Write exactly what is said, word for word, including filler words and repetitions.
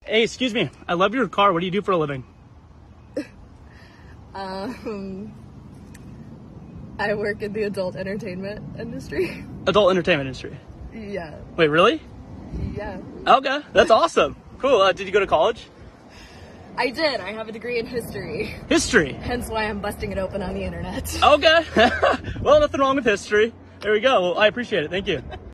Hey, excuse me. I love your car. What do you do for a living? Um, I work in the adult entertainment industry. Adult entertainment industry. Yeah. Wait, really? Yeah. Okay, that's awesome. Cool. Uh, did you go to college? I did. I have a degree in history. History. Hence why I'm busting it open on the internet. Okay. Well, nothing wrong with history. There we go. Well, I appreciate it. Thank you.